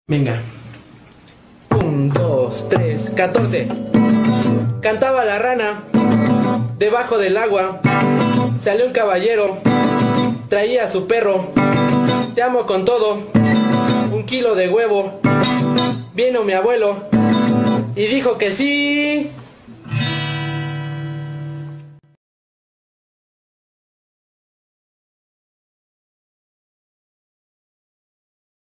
Venga. 1, 2, 3, 14. Cantaba la rana debajo del agua. Salió un caballero, traía a su perro. Te amo con todo, 1 kilo de huevo. Vino mi abuelo y dijo que sí.